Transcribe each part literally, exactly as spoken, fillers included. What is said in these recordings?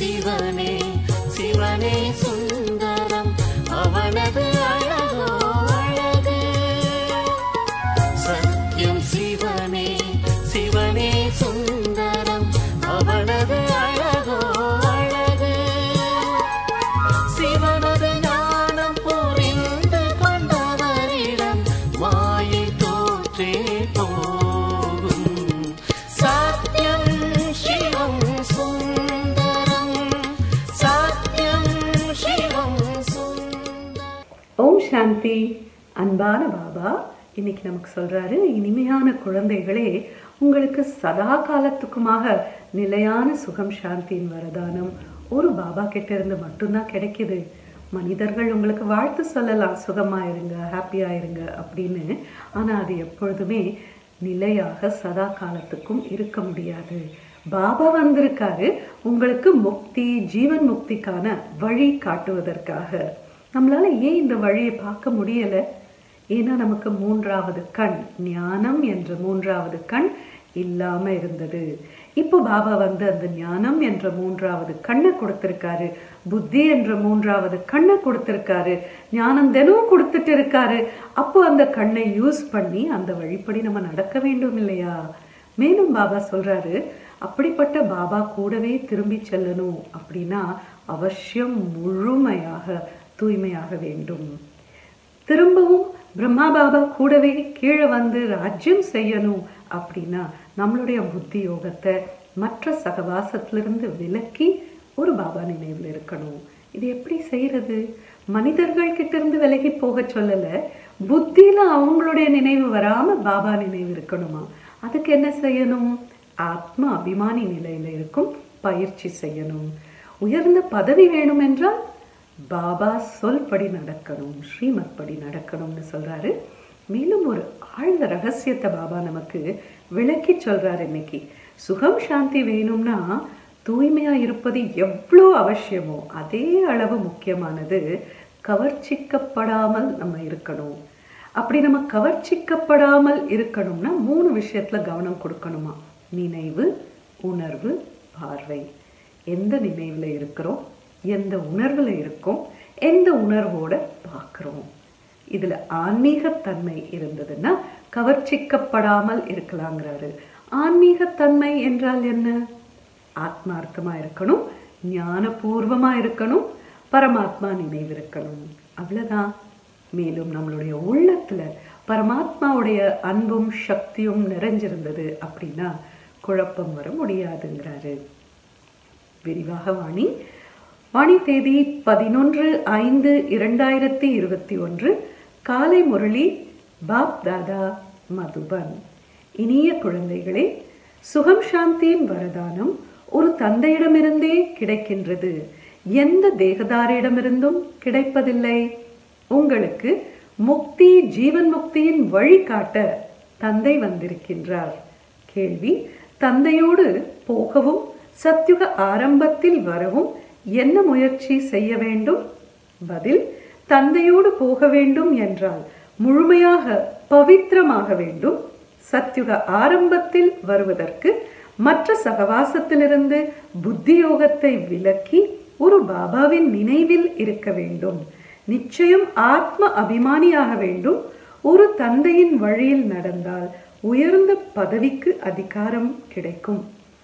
சிவனே சிவனே சுந்தரம் அவனது அழகோ அழகு. சத்யம் சிவனே சிவனே சுந்தரம் அவனது அழகோ அழகு. சிவனது ஞானம் புரிந்து கொண்டவரிடம் மாயை தோற்றே போகும். சத்யம் சிவம் சுந்தரம் சத்யம் சிவம் சுந்தரம். ஓம் சாந்தி. அன்பான பாபா இன்னைக்கு நமக்கு சொல்றாரு, இனிமையான குழந்தைகளே, உங்களுக்கு சதா காலத்துக்குமாக நிலையான சுகம் சாந்தியின் வரதானம் ஒரு பாபா கிட்ட இருந்து மட்டும்தான் கிடைக்குது. மனிதர்கள் உங்களுக்கு வாழ்த்து சொல்லலாம், சுகமா இருங்க, ஹாப்பியா இருங்க அப்படின்னு. ஆனா அது எப்பொழுதுமே நிலையாக சதா காலத்துக்கும் இருக்க முடியாது. பாபா வந்திருக்காரு உங்களுக்கு முக்தி, ஜீவன் முக்திக்கான வழி காட்டுவதற்காக. நம்மளால ஏன் இந்த வழியை பார்க்க முடியல? ஏன்னா நமக்கு மூன்றாவது கண், ஞானம் என்ற மூன்றாவது கண் இல்லாம இருந்தது. இப்போ பாபா வந்து அந்த ஞானம் என்ற மூன்றாவது கண்ணை கொடுத்திருக்காரு, புத்தி என்ற மூன்றாவது கண்ணை கொடுத்திருக்காரு, ஞானம் தினமும் கொடுத்துட்டு இருக்காரு. அப்போ அந்த கண்ணை யூஸ் பண்ணி அந்த வழிப்படி நம்ம நடக்க வேண்டும் இல்லையா? மேலும் பாபா சொல்றாரு, அப்படிப்பட்ட பாபா கூடவே திரும்பி செல்லணும் அப்படின்னா அவசியம் முழுமையாக தூய்மையாக வேண்டும். திரும்பவும் பிரம்மா பாபா கூடவே கீழே வந்து ராஜ்யம் செய்யணும் அப்படின்னா நம்மளுடைய புத்தி யோகத்தை மற்ற சகவாசத்திலிருந்து விலக்கி ஒரு பாபா நினைவில் இருக்கணும். இது எப்படி செய்யறது? மனிதர்கள் கிட்ட இருந்து விலகி போக சொல்லல, புத்தியில அவங்களுடைய நினைவு வராம பாபா நினைவு இருக்கணுமா? அதுக்கு என்ன செய்யணும்? ஆத்ம அபிமானி நிலையில இருக்கும் பயிற்சி செய்யணும். உயர்ந்த பதவி வேணும் என்றால் பாபா சொல்படி நடக்கணும், ஸ்ரீமத் படி நடக்கணும்னு சொல்றாரு. மேலும் ஒரு ஆழ்ந்த ரகசியத்தை பாபா நமக்கு விளக்கி சொல்றாரு. இன்னைக்கு சுகம் சாந்தி வேணும்னா தூய்மையா இருப்பது எவ்வளோ அவசியமோ அதே அளவு முக்கியமானது கவர்ச்சிக்கப்படாமல் நம்ம இருக்கணும். அப்படி நம்ம கவர்ச்சிக்கப்படாமல் இருக்கணும்னா மூணு விஷயத்துல கவனம் கொடுக்கணுமா? நினைவு, உணர்வு, பார்வை. எந்த நினைவுல இருக்கிறோம், எந்த உணர்வுல இருக்கோம், எந்த உணர்வோட பார்க்கிறோம். இதுல ஆன்மீகத்தன்மை இருந்ததுன்னா கவர்ச்சிக்கப்படாமல் இருக்கலாங்கிறாரு. ஆன்மீகத்தன்மை என்றால் என்ன? ஆத்மார்த்தமா இருக்கணும், ஞானபூர்வமா இருக்கணும், பரமாத்மா நினைவு இருக்கணும், அவ்வளவுதான். மேலும் நம்மளுடைய உள்ளத்துல பரமாத்மாவுடைய அன்பும் சக்தியும் நிறைஞ்சிருந்தது அப்படின்னா குழப்பம் வர முடியாதுங்கிறாரு. விரிவாக வாணி. வாணி தேதி பதினொன்று ஐந்து இரண்டாயிரத்தி இருபத்தி ஒன்று. காலை முரளி, பாப் தாதா, மதுபன். இனிய குழந்தைகளே, சுகம் சாந்தியின் வரதானம் ஒரு தந்தையிடமிருந்தே கிடைக்கின்றது, எந்த தேகதாரிடமிருந்தும் கிடைப்பதில்லை. உங்களுக்கு முக்தி, ஜீவன் முக்தியின் வழிகாட்ட தந்தை வந்திருக்கின்றார். கேள்வி: தந்தையோடு போகவும் சத்யுக ஆரம்பத்தில் வரவும் என்ன முயற்சி செய்ய வேண்டும்? பதில்: தந்தையோடு போக வேண்டும் என்றால் முழுமையாக பவித்திரமாக வேண்டும். சத்யுக ஆரம்பத்தில் வருவதற்கு மற்ற சகவாசத்திலிருந்து புத்தி யோகத்தை விலக்கி ஒரு பாபாவின் நினைவில் இருக்க வேண்டும். நிச்சயம் ஆத்ம அபிமானியாக வேண்டும். ஒரு தந்தையின் வழியில் நடந்தால் உயர்ந்த பதவிக்கு அதிகாரம் கிடைக்கும்.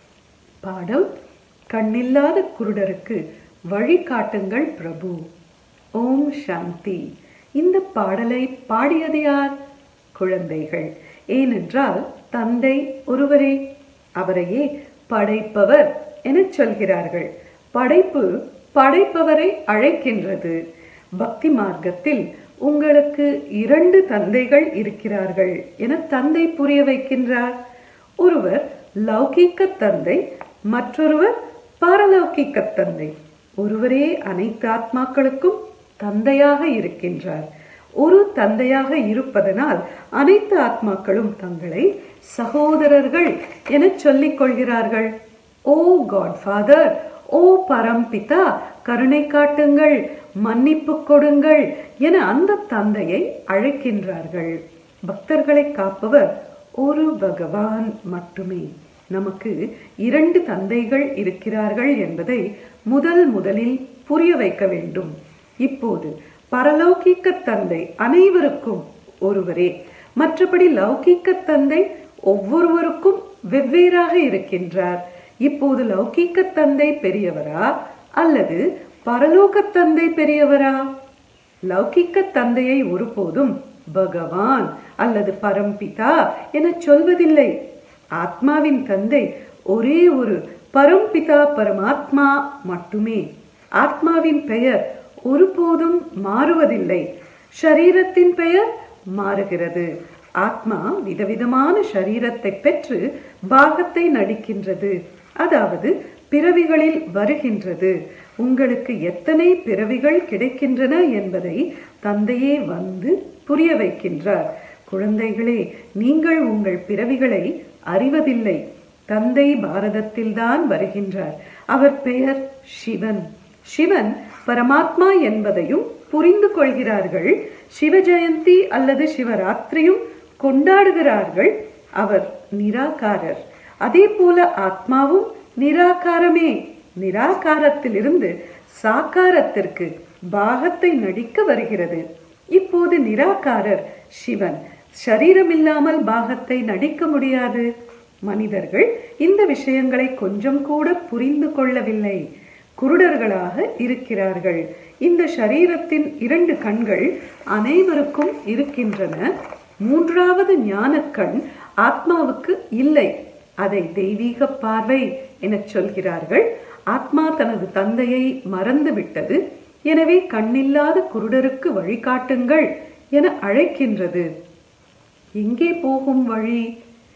பாடல்: கண்ணில்லாத குருடருக்கு வழிகாட்டுங்கள் பிரபு. ஓம் சாந்தி. இந்த பாடலை பாடியது யார்? குழந்தைகள். ஏனென்றால் தந்தை ஒருவரே, அவரையே படைப்பவர் என சொல்கிறார்கள். படைப்பு படைப்பவரை அழைக்கின்றது. பக்தி மார்க்கத்தில் உங்களுக்கு இரண்டு தந்தைகள் இருக்கிறார்கள் என தந்தை புரிய வைக்கின்றார். ஒருவர் லௌகிக்க தந்தை, மற்றொருவர் பாரலௌகிக்க தந்தை. ஒருவரே அனைத்து ஆத்மாக்களுக்கும் தந்தையாக இருக்கின்றார். ஒரு தந்தையாக இருப்பதனால் அனைத்து ஆத்மாக்களும் தங்களை சகோதரர்கள் என சொல்லிக் கொள்கிறார்கள். ஓ காட் ஃபாதர், ஓ பரம்பிதா, கருணை காட்டுங்கள், மன்னிப்பு கொடுங்கள் என அந்த தந்தையை அழைக்கின்றார்கள். பக்தர்களை காப்பவர் ஒரு பகவான் மட்டுமே. நமக்கு இரண்டு தந்தைகள் இருக்கிறார்கள் என்பதை முதல் முதலில் புரிய வைக்க வேண்டும். இப்போது பரலௌகிக்க தந்தை அனைவருக்கும் ஒருவரே, மற்றபடி லௌகிக்க தந்தை ஒவ்வொருவருக்கும் வெவ்வேறாக இருக்கின்றார். இப்போது லௌகிக்க தந்தை பெரியவரா அல்லது பரலோக தந்தை பெரியவரா? லௌகிக்க தந்தையை ஒருபோதும் பகவான் அல்லது பரம்பிதா என சொல்வதில்லை. ஆத்மாவின் தந்தை ஒரே ஒரு பரம்பிதா பரமாத்மா மட்டுமே. ஆத்மாவின் பெயர் ஒருபோதும் மாறுவதில்லை. ஷரீரத்தின் பெயர் மாறுகிறது. ஆத்மா விதவிதமான ஷரீரத்தை பெற்று பாகத்தை நடிக்கின்றது, அதாவது பிறவிகளில் வருகின்றது. உங்களுக்கு எத்தனை பிறவிகள் கிடைக்கின்றன என்பதை தந்தையே வந்து புரிய வைக்கின்றார். குழந்தைகளே, நீங்கள் உங்கள் பிறவிகளை அறிவதில்லை. தந்தை பாரதத்தில்தான் வருகின்றார். அவர் பெயர் சிவன். சிவன் பரமாத்மா என்பதையும் புரிந்து கொள்கிறார்கள். சிவ ஜெயந்தி அல்லது சிவராத்திரியும் கொண்டாடுகிறார்கள். அவர் நிராகாரர். அதே போல ஆத்மாவும் நிராகாரமே. நிராகாரத்திலிருந்து சாக்காரத்திற்கு பாகத்தை நடிக்க வருகிறது. இப்போது நிராகாரர் சிவன். ஷரீரமில்லாமல் பாகத்தை நடிக்க முடியாது. மனிதர்கள் இந்த விஷயங்களை கொஞ்சம் கூட புரிந்து கொள்ளவில்லை. குருடர்களாக இருக்கிறார்கள். இந்த ஷரீரத்தின் இரண்டு கண்கள் அனைவருக்கும் இருக்கின்றன. மூன்றாவது ஞானக்கண் ஆத்மாவுக்கு இல்லை. அதை தெய்வீக பார்வை என சொல்கிறார்கள். ஆத்மா தனது தந்தையை மறந்து விட்டது. எனவே கண்ணில்லாத குருடருக்கு வழிகாட்டுங்கள் என அழைக்கின்றது. எங்கே போகும் வழி?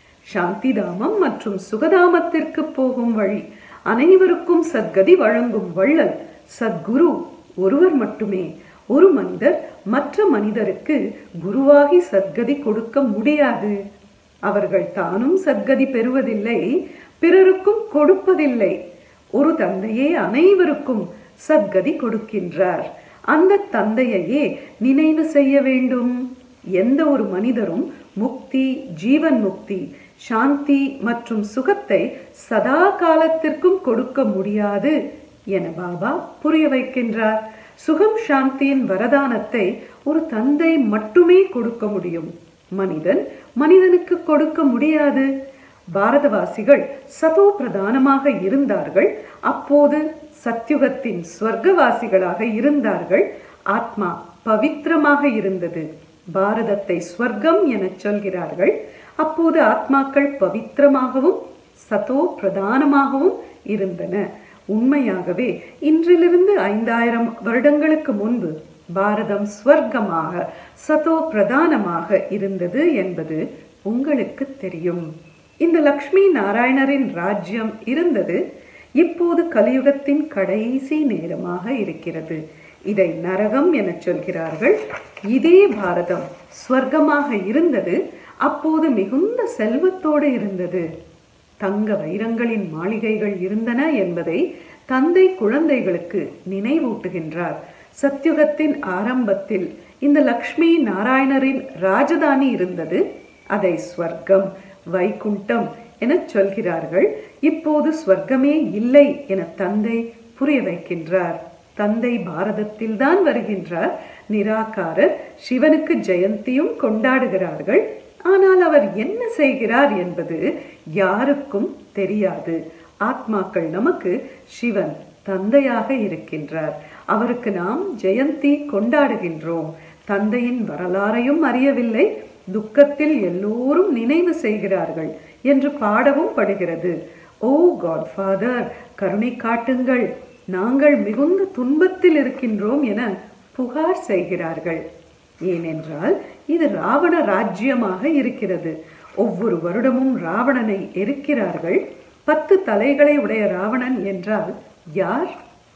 சாந்திதாமம் மற்றும் சுகதாமத்திற்கு போகும் வழி. அனைவருக்கும் சத்கதி வழங்கும் வள்ளல் சத்குரு ஒருவர் மட்டுமே. ஒரு மனிதர் மற்ற மனிதருக்கு குருவாகி சத்கதி கொடுக்க முடியாது. அவர்கள் தானும் சத்கதி பெறுவதில்லை, பிறருக்கும் கொடுப்பதில்லை. ஒரு தந்தையே அனைவருக்கும் சத்கதி கொடுக்கின்றார். அந்த தந்தையையே நினைவு செய்ய வேண்டும். எந்த ஒரு மனிதரும் முக்தி, ஜீவன் முக்தி, சாந்தி மற்றும் சுகத்தை சதா காலத்திற்கும் கொடுக்க முடியாது என பாபா புரிய வைக்கின்றார். சுகம் சாந்தியின் வரதானத்தை ஒரு தந்தை மட்டுமே கொடுக்க முடியும். மனிதன் மனிதனுக்கு கொடுக்க முடியாது. பாரதவாசிகள் சதோ பிரதானமாக இருந்தார்கள். அப்போது சத்யுகத்தின் ஸ்வர்க்கவாசிகளாக இருந்தார்கள். ஆத்மா பவித்திரமாக இருந்தது. பாரதத்தை ஸ்வர்க்கம் என சொல்கிறார்கள். அப்போது ஆத்மாக்கள் பவித்திரமாகவும் சதோ பிரதானமாகவும் இருந்தன. உண்மையாகவே இன்றிலிருந்து ஐந்தாயிரம் வருடங்களுக்கு முன்பு பாரதம் ஸ்வர்க்கமாக சதோ பிரதானமாக இருந்தது என்பது உங்களுக்கு தெரியும். இந்த லக்ஷ்மி நாராயணரின் ராஜ்யம் இருந்தது. இப்போது கலியுகத்தின் கடைசி நேரமாக இருக்கிறது. இதை நரகம் என சொல்கிறார்கள். இதே பாரதம் ஸ்வர்க்கமாக இருந்தது. அப்போது மிகுந்த செல்வத்தோடு இருந்தது. தங்க வைரங்களின் மாளிகைகள் இருந்தன என்பதை தந்தை குழந்தைகளுக்கு நினைவூட்டுகின்றார். சத்யுகத்தின் ஆரம்பத்தில் இந்த லக்ஷ்மி நாராயணரின் ராஜதானி இருந்தது. அதை ஸ்வர்க்கம், வைகுண்டம் என சொல்கிறார்கள். இப்போது ஸ்வர்க்கமே இல்லை என தந்தை புரிய வைக்கின்றார். தந்தை பாரதத்தில் தான் வருகின்றார். நிராகாரர் சிவனுக்கு ஜெயந்தியும் கொண்டாடுகிறார்கள். ஆனால் அவர் என்ன செய்கிறார் என்பது யாருக்கும் தெரியாது. ஆத்மாக்கள் நமக்கு சிவன் தந்தையாக இருக்கின்றார். அவருக்கு நாம் ஜெயந்தி கொண்டாடுகின்றோம். தந்தையின் வரலாறையும் அறியவில்லை. துக்கத்தில் எல்லோரும் நினைவு செய்கிறார்கள் என்று பாடவும் படுகிறது. ஓ காட் ஃபாதர், கருணை காட்டுங்கள், நாங்கள் மிகுந்த துன்பத்தில் இருக்கின்றோம் என புகார் செய்கிறார்கள். ஏனென்றால் இது ராவண ராஜ்யமாக இருக்கிறது. ஒவ்வொரு வருடமும் ராவணனை எரிக்கிறார்கள். பத்து தலைகளை உடைய ராவணன் என்றால் யார்?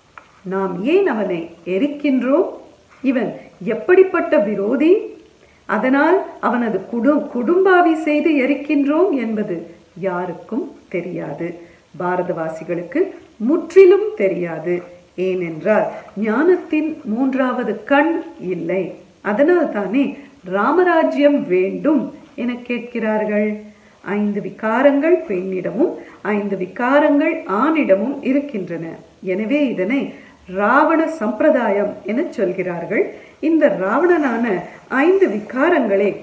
நாம் ஏன் அவனை எரிக்கின்றோம்? இவன் எப்படிப்பட்ட விரோதி? அதனால் அவனது குடு குடும்பாவி செய்து எரிக்கின்றோம் என்பது யாருக்கும் தெரியாது. பாரதவாசிகளுக்கு முற்றிலும் தெரியாது. ஏனென்றால் ஞானத்தின் மூன்றாவது கண் இல்லை. அதனால் தானே ராமராஜ்யம் வேண்டும் என கேட்கிறார்கள். ஐந்து விகாரங்கள் பெண்ணிடமும் ஐந்து விகாரங்கள் ஆணிடமும் இருக்கின்றன. எனவே இதனை ராவண சம்பிரதாயம் என சொல்கிறார்கள். இந்த ராவணனான ஐந்து விகாரங்களே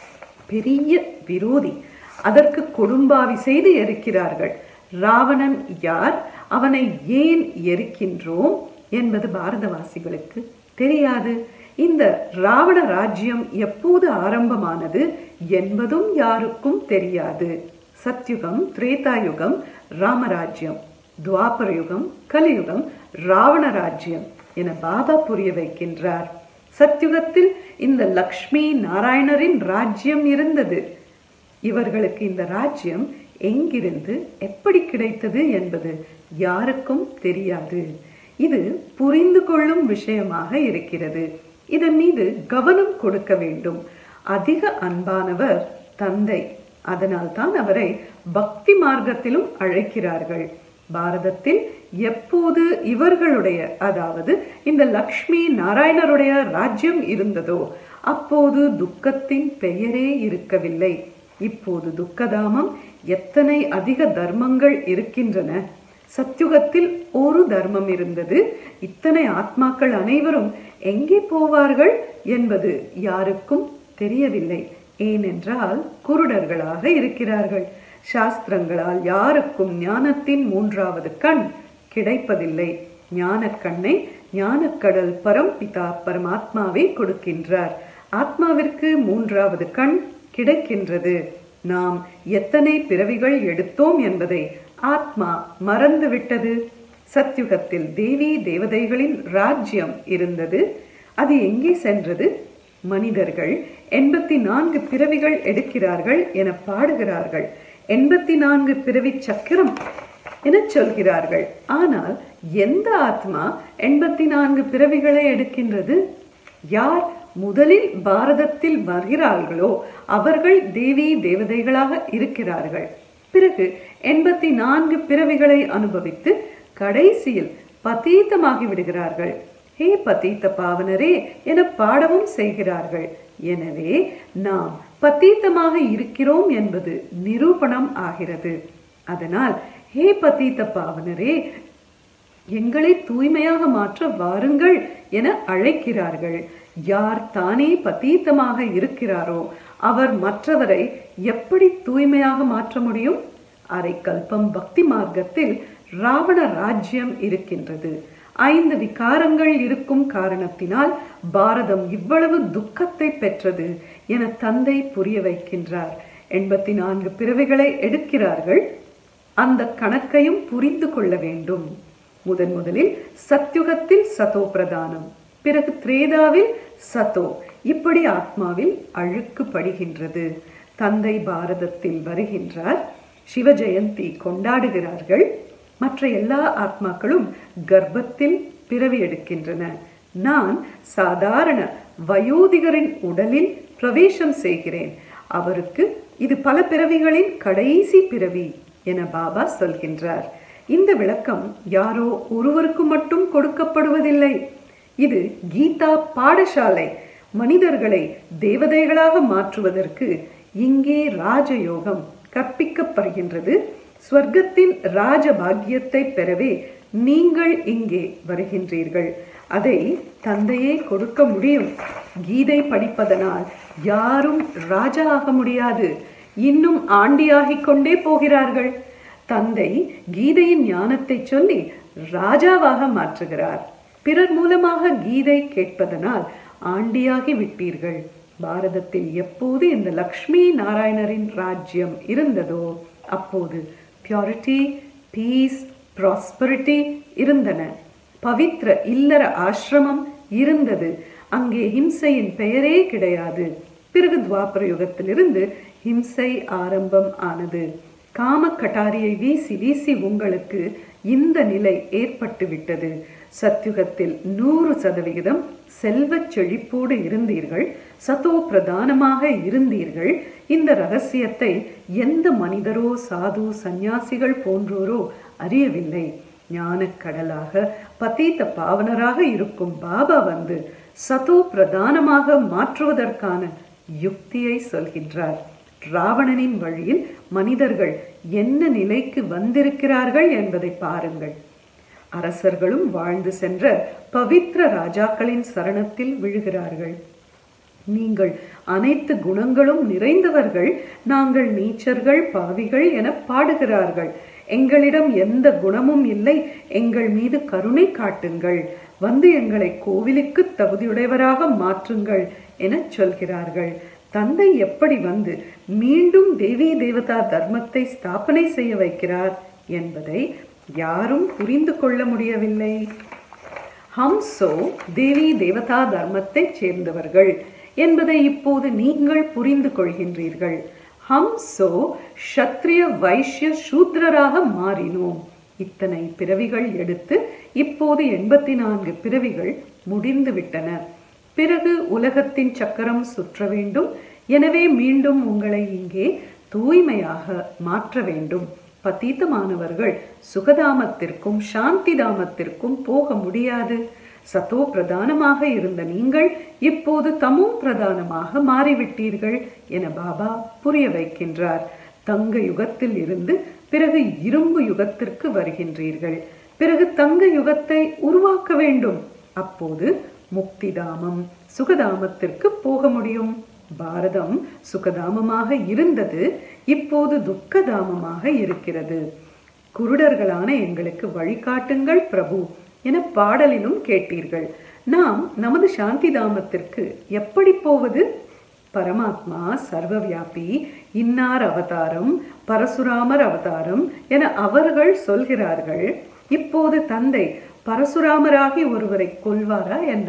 பெரிய விரோதி. அதற்கு கொடும்பாவி செய்து எரிக்கிறார்கள். ராவணன் யார், அவனை ஏன் எரிக்கின்றோம் என்பது பாரதவாசிகளுக்கு தெரியாது. இந்த ராவண ராஜ்யம் எப்போது ஆரம்பமானது என்பதும் யாருக்கும் தெரியாது. சத்யுகம், திரேதாயுகம் ராமராஜ்யம், துவாபர யுகம், கலியுகம் ராவண ராஜ்யம் என பாபா புரிய வைக்கின்றார். சத்யுகத்தில் இந்த லக்ஷ்மி நாராயணரின் ராஜ்யம் இருந்தது. இவர்களுக்கு இந்த ராஜ்யம் எங்கிருந்து எப்படி கிடைத்தது என்பது யாருக்கும் தெரியாது. இது புரிந்து கொள்ளும் விஷயமாக இருக்கிறது. இதன் மீது கவனம் கொடுக்க வேண்டும். அதிக அன்பானவர் தந்தை. அதனால் தான் அவரை பக்தி மார்க்கத்திலும் அழைக்கிறார்கள். பாரதத்தில் எப்போது இவர்களுடைய, அதாவது இந்த லக்ஷ்மி நாராயணருடைய ராஜ்யம் இருந்ததோ அப்போது துக்கத்தின் பெயரே இருக்கவில்லை. இப்போது துக்கதாமம். எத்தனை அதிக தர்மங்கள் இருக்கின்றன. சத்யுகத்தில் ஒரு தர்மம் இருந்தது. இத்தனை ஆத்மாக்கள் அனைவரும் எங்கே போவார்கள் என்பது யாருக்கும் தெரியவில்லை. ஏனென்றால் குருடர்களாக இருக்கிறார்கள். சாஸ்திரங்களால் யாருக்கும் ஞானத்தின் மூன்றாவது கண் கிடைப்பதில்லை. ஞான கண்ணை ஞானக்கடல் பரம்பிதா பரமாத்மாவை கொடுக்கின்றார். ஆத்மாவிற்கு மூன்றாவது கண் கிடைக்கின்றது. நாம் எத்தனை பிறவிகள் எடுத்தோம் என்பதை ஆத்மா மறந்துவிட்டது. சத்யுகத்தில் தேவி தேவதைகளின் ராஜ்யம் இருந்தது. அது எங்கே சென்றது? மனிதர்கள் எண்பத்தி நான்கு பிறவிகள் எடுக்கிறார்கள் என பாடுகிறார்கள். எண்பத்தி நான்கு பிறவி சக்கரம் என சொல்கிறார்கள். ஆனால் எந்த ஆத்மா எண்பத்தி நான்கு பிறவிகளை எடுக்கின்றது? யார் முதலில் பாரதத்தில் வருகிறார்களோ அவர்கள் தேவி தேவதைகளாக இருக்கிறார்கள். பிறகு எண்பத்தி நான்கு பிறவிகளை அனுபவித்து கடைசியில் பதீத்தமாகி விடுகிறார்கள். ஹே பதீத்த பாவனரே என பாடவும் செய்கிறார்கள். எனவே நாம் பதீத்தமாக இருக்கிறோம் என்பது நிரூபணம் ஆகிறது. அதனால் ஹே பதீத்த பாவனரே, எங்களை தூய்மையாக மாற்ற வாருங்கள் என அழைக்கிறார்கள். யார் தானே பதீத்தமாக இருக்கிறாரோ அவர் மற்றவரை எப்படி தூய்மையாக மாற்ற முடியும்? அரை கல்பம் பக்தி மார்க்கத்தில் ராவண ராஜ்யம் இருக்கின்றது. ஐந்து விகாரங்கள் இருக்கும் காரணத்தினால் பாரதம் இவ்வளவு துக்கத்தை பெற்றது என தந்தை புரிய வைக்கின்றார். எண்பத்தி நான்கு பிறவிகளை எடுக்கிறார்கள். அந்த கணக்கையும் புரிந்து கொள்ள வேண்டும். முதன் முதலில் சத்யுகத்தில் சதோ பிரதானம், பிறகு திரேதாவில் சதோ. இப்படி ஆத்மாவில் அழுக்கு படுகின்றது. தந்தை பாரதத்தில் வருகின்றார். சிவ ஜெயந்தி கொண்டாடுகிறார்கள். மற்ற எல்லா ஆத்மாக்களும் கர்ப்பத்தில் பிறவி எடுக்கின்றன. நான் சாதாரண வயோதிகரின் உடலில் பிரவேசம் செய்கிறேன். அவருக்கு இது பல பிறவிகளின் கடைசி பிறவி என பாபா சொல்கின்றார். இந்த விளக்கம் யாரோ ஒருவருக்கு மட்டும் கொடுக்கப்படுவதில்லை. இது கீதா பாடசாலை. மனிதர்களை தேவதைகளாக மாற்றுவதற்கு இங்கே ராஜயோகம் கற்பிக்கப்படுகின்றது. ஸ்வர்க்கத்தின் ராஜ பாக்கியத்தை பெறவே நீங்கள் இங்கே வருகின்றீர்கள். அதை தந்தையே கொடுக்க முடியும். கீதை படிப்பதனால் யாரும் ராஜா ஆக முடியாது. இன்னும் ஆண்டியாகிக் கொண்டே போகிறார்கள். தந்தை கீதையின் ஞானத்தை சொல்லி ராஜாவாக மாற்றுகிறார். பிறர் மூலமாக கீதை கேட்பதனால் ஆண்டியாகி விட்டீர்கள். பாரதத்தில் எப்போது இந்த லக்ஷ்மி நாராயணரின் ராஜ்யம் இருந்ததோ அப்போது பியூரிட்டி, பீஸ், ப்ராஸ்பரிட்டி இருந்தன. பவித்ர இல்லற ஆசிரமம் இருந்தது. அங்கே ஹிம்சையின் பெயரே கிடையாது. பிறகு துவாபர யுகத்திலிருந்து ஹிம்சை ஆரம்பம் ஆனது. காம கட்டாரியை வீசி வீசி உங்களுக்கு இந்த நிலை ஏற்பட்டு விட்டது. சத்யுகத்தில் நூறு சதவிகிதம் செல்வ செழிப்போடு இருந்தீர்கள். சதோ பிரதானமாக இருந்தீர்கள். இந்த ரகசியத்தை எந்த மனிதரோ சாது சந்நியாசிகள் போன்றோரோ அறியவில்லை. ஞானக்கடலாக பதீத்த பாவனராக இருக்கும் பாபா வந்து சதோ பிரதானமாக மாற்றுவதற்கான யுக்தியை சொல்கின்றார். ராவணனின் வழியில் மனிதர்கள் என்ன நிலைக்கு வந்திருக்கிறார்கள் என்பதை பாருங்கள். அரசர்களும் வாழ்ந்து சென்ற பவித்ர ராஜாக்களின் சரணத்தில் விழுகிறார்கள். நீங்கள் அனைத்து குணங்களும் நிறைந்தவர்கள், நாங்கள் நீச்சர்கள், பாவிகள் என பாடுகிறார்கள். எங்களிடம் எந்த குணமும் இல்லை, எங்கள் மீது கருணை காட்டுங்கள், வந்து எங்களை கோவிலுக்கு தகுதியுடையவராக மாற்றுங்கள் என சொல்கிறார்கள். தந்தை எப்படி வந்து மீண்டும் தேவி தேவதா தர்மத்தை ஸ்தாபனை செய்ய வைக்கிறார் என்பதை யாரும் புரிந்து கொள்ள முடியவில்லை. ஹம்சோ தேவி தேவதா தர்மத்தை சேர்ந்தவர்கள் என்பதை இப்போது நீங்கள் புரிந்து கொள்கின்றீர்கள். ஹம்சோ க்ஷத்ரிய வைஷ்ய சூத்ரராக மாறினோம். இத்தனை பிறவிகள் எடுத்து இப்போது எண்பத்தி நான்கு பிறவிகள் முடிந்து விட்டன. பிறகு உலகத்தின் சக்கரம் சுற்ற வேண்டும். எனவே மீண்டும் உங்களை இங்கே தூய்மையாக மாற்ற வேண்டும். பதீதமானவர்கள் சுகதாமத்திற்கும் சாந்தி தாமத்திற்கும் போக முடியாது. சத்தோ பிரதானமாக இருந்த நீங்கள் இப்போது தமோ பிரதானமாக மாறிவிட்டீர்கள் என பாபா புரிய வைக்கின்றார். தங்க யுகத்தில் இருந்து பிறகு இரும்பு யுகத்திற்கு வருகின்றீர்கள். பிறகு தங்க யுகத்தை உருவாக்க வேண்டும். அப்போது முக்திதாமம் சுகதாமத்திற்கு போக முடியும். பாரதம் சுகதாமமாக இருந்தது, இப்போது துக்கதாமமாக இருக்கிறது. குருடர்களான எங்களுக்கு வழிகாட்டுங்கள் பிரபு என பாடலிலும் கேட்டீர்கள். நாம் நமது சாந்தி தாமத்திற்கு எப்படி போவது? பரமாத்மா சர்வவியாபி, இன்னார் அவதாரம், பரசுராமர் அவதாரம் என அவர்கள் சொல்கிறார்கள். இப்போது தந்தை பரசுராமராகி ஒருவரை கொல்வாரா என்ன?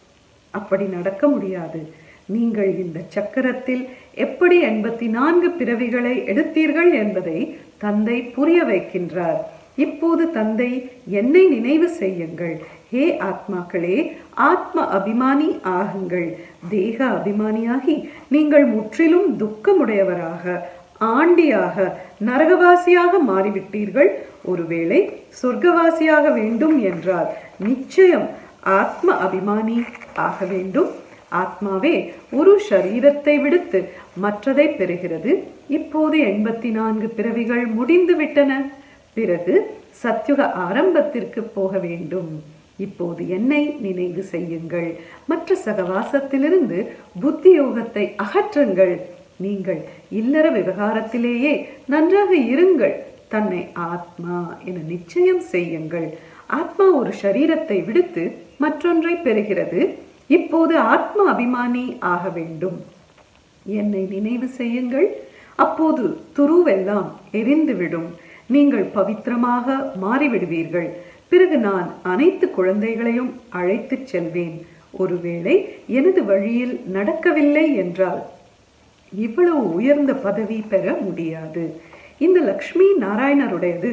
அப்படி நடக்க முடியாது. நீங்கள் இந்த சக்கரத்தில் எப்படி எண்பத்தி நான்கு பிறவிகளை எடுத்தீர்கள் என்பதை தந்தை புரிய வைக்கின்றார். இப்போது தந்தை என்னை நினைவு செய்யுங்கள். ஹே ஆத்மாக்களே, ஆத்ம அபிமானி ஆகுங்கள். தேக அபிமானியாகி நீங்கள் முற்றிலும் துக்கமுடையவராக, ஆண்டியாக, நரகவாசியாக மாறிவிட்டீர்கள். ஒருவேளை சொர்க்கவாசியாக வேண்டும் என்றால் நிச்சயம் ஆத்ம அபிமானி ஆக வேண்டும். ஆத்மாவே ஒரு ஷரீரத்தை விடுத்து மற்றதை பெறுகிறது. இப்போது எண்பத்தி நான்கு பிறவிகள் முடிந்து விட்டன. பிறகு சத்யுக ஆரம்பத்திற்கு போக வேண்டும். இப்போது என்னை நினைவு செய்யுங்கள். மற்ற சகவாசத்திலிருந்து புத்தி யோகத்தை அகற்றுங்கள். நீங்கள் இல்லற விவகாரத்திலேயே நன்றாக இருங்கள். தன்னை ஆத்மா என நிச்சயம் செய்யுங்கள். ஆத்மா ஒரு ஷரீரத்தை விடுத்து மற்றொன்றை பெறுகிறது. இப்போது ஆத்ம அபிமானி ஆக வேண்டும். என்னை நினைவு செய்யுங்கள். அப்போது துருவெல்லாம் எரிந்துவிடும். நீங்கள் பவித்திரமாக மாறிவிடுவீர்கள். பிறகு நான் அனைத்து குழந்தைகளையும் அழைத்து செல்வேன். ஒருவேளை எனது வழியில் நடக்கவில்லை என்றால் இவ்வளவு உயர்ந்த பதவி பெற முடியாது. இந்த லக்ஷ்மி நாராயணருடையது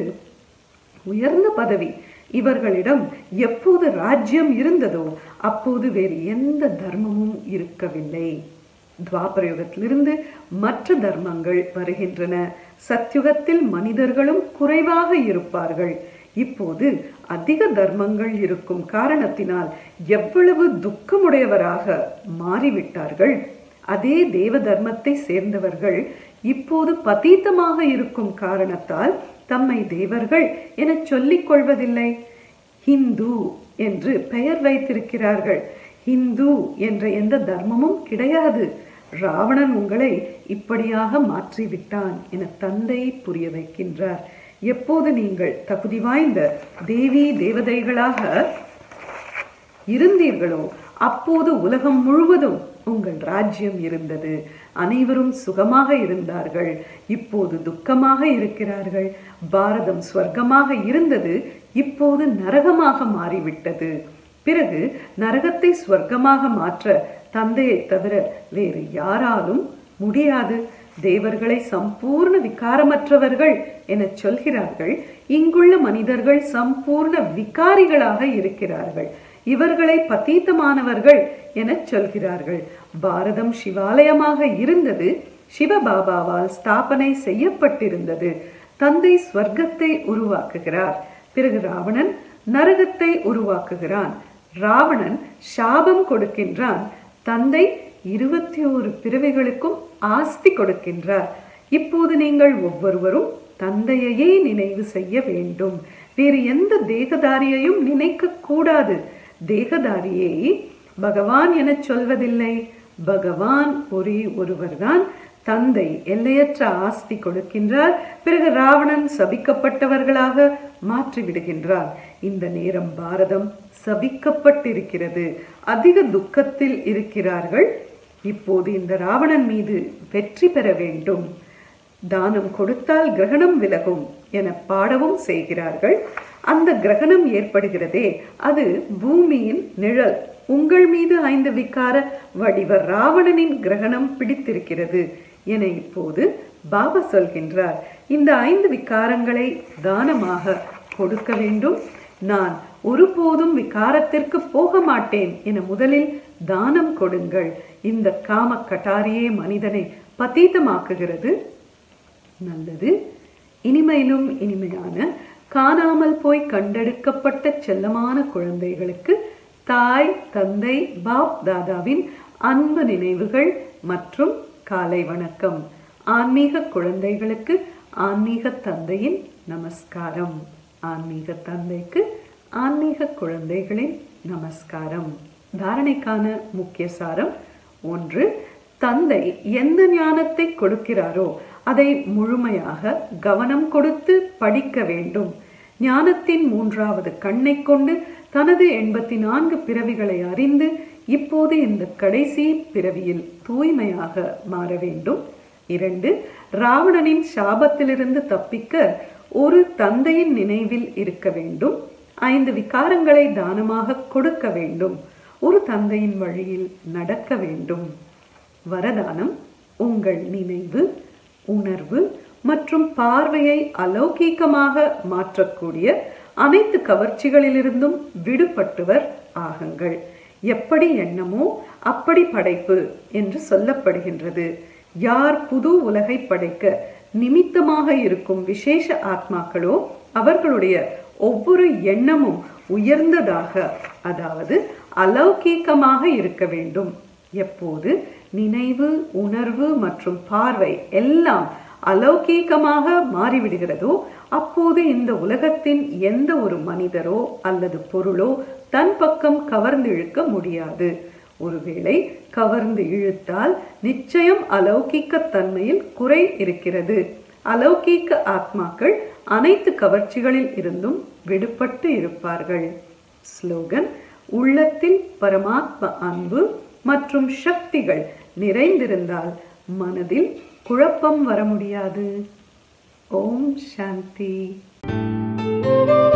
உயர்ந்த பதவி. இவர்களிடம் எப்போது ராஜ்யம் இருந்ததோ அப்போது வேறு எந்த தர்மமும் இருக்கவில்லை. துவாபர யுகத்திலிருந்து மற்ற தர்மங்கள் வருகின்றன. சத்யுகத்தில் மனிதர்களும் குறைவாக இருப்பார்கள். இப்போது அதிக தர்மங்கள் இருக்கும் காரணத்தினால் எவ்வளவு துக்கமுடையவராக மாறிவிட்டார்கள். அதே தேவ தர்மத்தை சேர்ந்தவர்கள் இப்போது பதீதமாக இருக்கும் காரணத்தால் தம்மை தேவர்கள் என சொல்லிக் கொள்வதில்லை. ஹிந்து என்று பெயர் வைத்திருக்கிறார்கள். ஹிந்து என்ற எந்த தர்மமும் கிடையாது. ராவணன் உங்களை இப்படியாக மாற்றிவிட்டான் என தந்தை புரிய வைக்கின்றார். எப்போது நீங்கள் தகுதி வாய்ந்த தேவி தேவதைகளாக இருந்தீர்களோ அப்போது உலகம் முழுவதும் உங்கள் ராஜ்யம் இருந்தது. அனைவரும் சுகமாக இருந்தார்கள். இப்போது துக்கமாக இருக்கிறார்கள். பாரதம் ஸ்வர்க்கமாக இருந்தது, இப்போது நரகமாக மாறிவிட்டது. பிறகு நரகத்தை ஸ்வர்க்கமாக மாற்ற தந்தையை தவிர வேறு யாராலும் முடியாது. தேவர்களை சம்பூர்ண விகாரமற்றவர்கள் என சொல்கிறார்கள். இங்குள்ள மனிதர்கள் சம்பூர்ண விகாரிகளாக இருக்கிறார்கள். இவர்களை பதீதமானவர்கள் என சொல்கிறார்கள். பாரதம் சிவாலயமாக இருந்தது, சிவபாபாவால் ஸ்தாபனை செய்யப்பட்டிருந்தது. தந்தை ஸ்வர்க்கத்தை உருவாக்குகிறார். பிறகு ராவணன் நரகத்தை உருவாக்குகிறான். ராவணன் சாபம் கொடுக்கின்றான். தந்தை இருபத்தி ஓரு பிறவிகளுக்கும் ஆஸ்தி கொடுக்கின்றார். இப்போது நீங்கள் ஒவ்வொருவரும் தந்தையையே நினைவு செய்ய வேண்டும். வேறு எந்த தேகதாரியையும் நினைக்க கூடாது. தேகதாரியை பகவான் என சொல்வதில்லை. பகவான் ஒரே ஒருவர்தான். தந்தை எல்லையற்ற ஆஸ்தி கொடுக்கின்றார். பிறகு ராவணன் சபிக்கப்பட்டவர்களாக மாற்றி விடுகின்றார். இந்த நேரம் பாரதம் சபிக்கப்பட்டிருக்கிறது. அதிக துக்கத்தில் இருக்கிறார்கள். இப்போது இந்த ராவணன் மீது வெற்றி பெற வேண்டும். தானம் கொடுத்தால் கிரகணம் விலகும் என பாடவும் செய்கிறார்கள். அந்த கிரகணம் ஏற்படுகிறதே, அது பூமியின் நிழல். உங்கள் மீது ஐந்து விகார வடிவ ராவணனின் கிரகணம் பிடித்திருக்கிறது என இப்போது பாபா சொல்கின்றார். இந்த ஐந்து விகாரங்களை தானமாக கொடுக்க வேண்டும். நான் ஒருபோதும் விகாரத்திற்கு போக மாட்டேன் என முதலில் தானம் கொடுங்கள். இந்த காம கட்டாரியே மனிதனை பதீதமாக்குகிறது. நல்லது. இனிமையிலும் இனிமையான காணாமல் போய் கண்டெடுக்கப்பட்ட செல்லமான குழந்தைகளுக்கு தாய் தந்தை பாப் தாதாவின் அன்பு நினைவுகள் மற்றும் காலை வணக்கம். ஆன்மீக குழந்தைகளுக்கு ஆன்மீக தந்தையின் நமஸ்காரம். ஆன்மீக தந்தைக்கு ஆன்மீக குழந்தைகளின் நமஸ்காரம். தாரணைக்கான முக்கிய சாரம்: ஒன்று, தந்தை எந்த ஞானத்தை கொடுக்கிறாரோ அதை முழுமையாக கவனம் கொடுத்து படிக்க வேண்டும். ஞானத்தின் மூன்றாவது கண்ணை கொண்டு தனது எண்பத்தி நான்கு பிறவிகளை அறிந்து இப்போது இந்த கடைசி பிறவியில் தூய்மையாக மாற வேண்டும். இரண்டு, ராவணனின் சாபத்திலிருந்து தப்பிக்க ஒரு தந்தையின் நினைவில் இருக்க வேண்டும். ஐந்து விகாரங்களை தானமாக கொடுக்க வேண்டும். ஒரு தந்தையின் வழியில் நடக்க வேண்டும். வரதானம்: உங்கள் நினைவு, உணர்வு மற்றும் பார்வையை அலௌகீகமாக மாற்றக்கூடிய அனைத்து கவர்ச்சிகளிலிருந்தும் விடுபட்டவர் ஆகுங்கள். எப்படி எண்ணமோ அப்படி படைப்பு என்று சொல்லப்படுகின்றது. யார் புது உலகை படைக்க நிமித்தமாக இருக்கும் விசேஷ ஆத்மாக்களோ அவர்களுடைய ஒவ்வொரு எண்ணமும் உயர்ந்ததாக, அதாவது அலௌகீகமாக இருக்க வேண்டும். எப்போது நினைவு, உணர்வு மற்றும் பார்வை எல்லாம் அலௌகீகமாக மாறிவிடுகிறதோ அப்போது இந்த உலகத்தின் எந்த ஒரு மனிதரோ அல்லது பொருளோ தன் பக்கம் கவர்ந்து இழுக்க முடியாது. ஒருவேளை கவர்ந்து இழுத்தால் நிச்சயம் அலௌகீக தன்மையில் குறை இருக்கிறது. அலௌகீக ஆத்மாக்கள் அனைத்து கவர்ச்சிகளில் இருந்தும் விடுபட்டு இருப்பார்கள். ஸ்லோகன்: உள்ளத்தில் பரமாத்ம அன்பு மற்றும் சக்திகள் நிறைந்திருந்தால் மனதில் குழப்பம் வர முடியாது. ஓம் சாந்தி.